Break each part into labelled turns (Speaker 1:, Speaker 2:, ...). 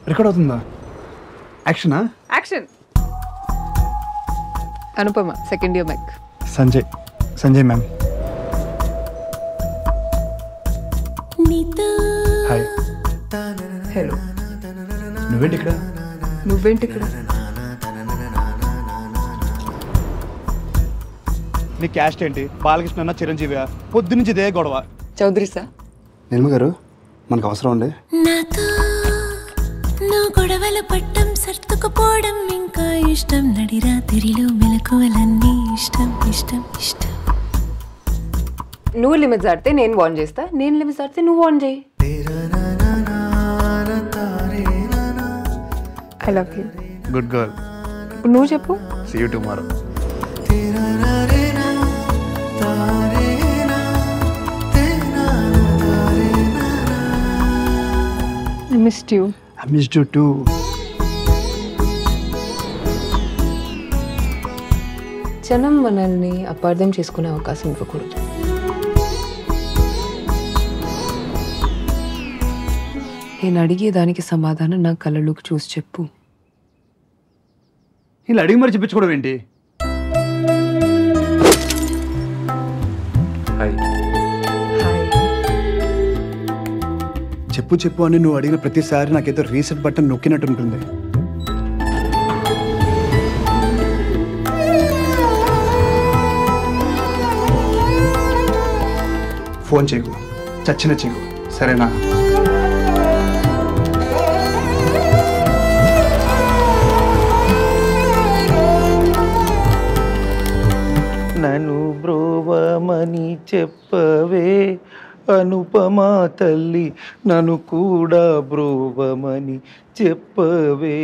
Speaker 1: Record అవుతుందా? యాక్షనా?
Speaker 2: Action. Anupama second year mike.
Speaker 1: Sanjay ma'am. Hi.
Speaker 2: Hello.
Speaker 1: నువ్వేంటి ఇక్కడ? నీ క్యాస్ట్ ఏంటి? బాలకృష్ణ చిరంజీవి? పొద్దు నుంచి ఇదే గొడవ.
Speaker 2: చౌదరి సార్.
Speaker 1: నిర్మ గారు మనకు అవసరం ఉండే.
Speaker 3: నాతో నువ్వు గొడవల పట్టం సర్దుకుపోవడం ఇంకా ఇష్టం. నడిరాత్రిలో మెలకువలన్నీ ఇష్టం.
Speaker 2: నువ్వు లిమిట్స్ ఆడితే నేను వార్న్ చేస్తా, నేను లిమిట్స్ ఆడితే నువ్వు వార్న్ చేయి. I love you.
Speaker 1: Good girl.
Speaker 2: ఇప్పుడు నువ్వు చెప్పు.
Speaker 1: See you tomorrow.
Speaker 2: I missed you.
Speaker 1: I missed you too.
Speaker 2: జనం మనల్ని అపార్థం చేసుకునే అవకాశం ఇవ్వకూడదు. నేను అడిగే దానికి సమాధానం నా కళ్ళలోకి చూసి చెప్పు.
Speaker 1: ఇలా అడిగి మరి చెప్పించుకోవడం ఏంటి? చెప్పు అని నువ్వు అడిగిన ప్రతిసారి నాకేదో రీసెట్ బటన్ నొక్కినట్టు ఉంటుంది. ఫోన్ చేయకు, చచ్చిన చేయకు, సరేనా?
Speaker 4: నన్ను బ్రోవమని చెప్పవే అనుపమా తల్లి, నన్ను కూడా బ్రోవమని చెప్పవే.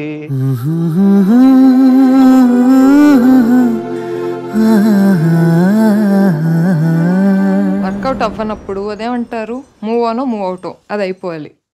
Speaker 2: వర్కౌట్ అవ్వనప్పుడు అదేమంటారు, మూవ్ ఆనో మూవ్ అవుటో, అది అయిపోవాలి.